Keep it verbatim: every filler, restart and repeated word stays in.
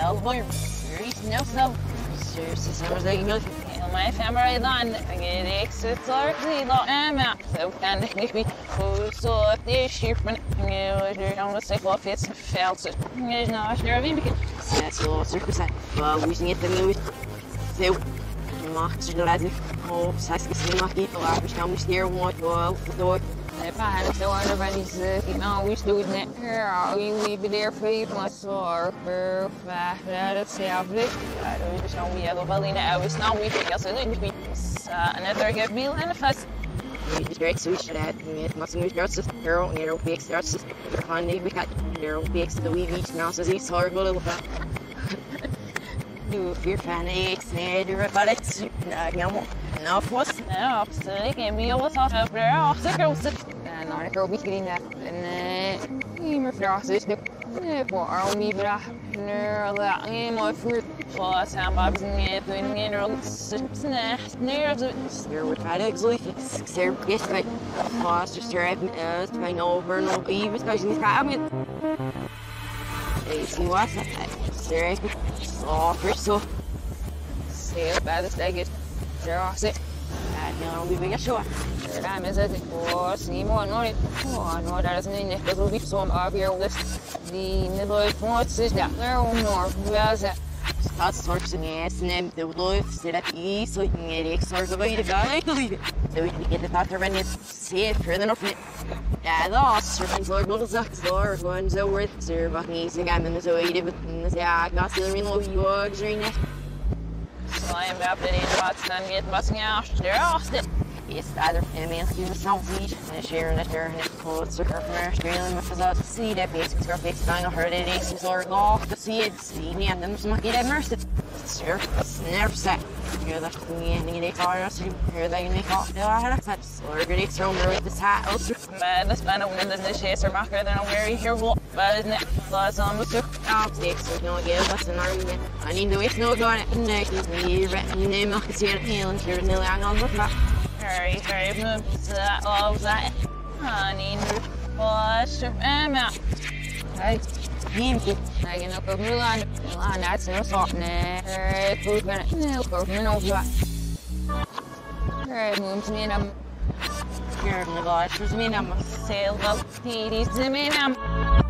boy. Reach no so. Seriously, someone's like you. My family done. I get exit or the law am out. So can it be full so this sheep when you don't want to say what it's felt it. There's no sure of him. That's all circus. Well, we can get the news. So much the lad. Oh, says it's not people are come here what well door. If I had to everybody's you know we do it here we leave it there for you once or for let's see how big I don't just know we have a balloon I was now we think also didn't be another get meal and a fast we just great switch that it must be starts to girl you know big starts to honey we got girl big the we each now says he's hard a little bit you if you're fan it's near but it's no no plus no so they can be able to talk up there oh girls and I go be getting that and uh me fras is nu voor al die vragen er la eenmaal voor plus aan babs niet doen in er snaps neer de steer with that exactly steer yes but plus just steer as I know over no even because you try me see what's that steer oh for so see about this day get there I say you know, we make sure. I'm as a course, more no, oh, no, that doesn't mean it will be some of your list. The middle points is that there are more. Where's that? Start searching yes, and the life set up east so you can get extra away to go. I believe it. So we can get the doctor and it's safe for the enough. Yeah, lost. Surfing's Lord Little Zucks, Lord, one's over it. Sir, fucking easy. I'm in the Zoe, but yeah, I got the real you are during it. So I am about to need what's done get busting out. They're off it. Yes, either family is the southeast and share and share and clothes to her from Australia with us out to see that basic sort of basic thing of her that is or off to see it, see and them some get immersed. Sure, it's never set. You're the thing they call us, you're they make off the other side. Or good it's thrown with this hat. Man, this man of women the chaser marker than I'm very here. But isn't it? Plus, um, with the optics, we don't give us an argument. I need to wait no going at the next. You written name, I can see it healing here in the lang on the back. Very, very good. That loves that. I need to wash your out. Right. Thank you. I can look over the line. The line that's no salt in there. Food gonna no go from no what. Alright, move to me and I'm here in the gosh, me and I'm a sail of T D's to me and I'm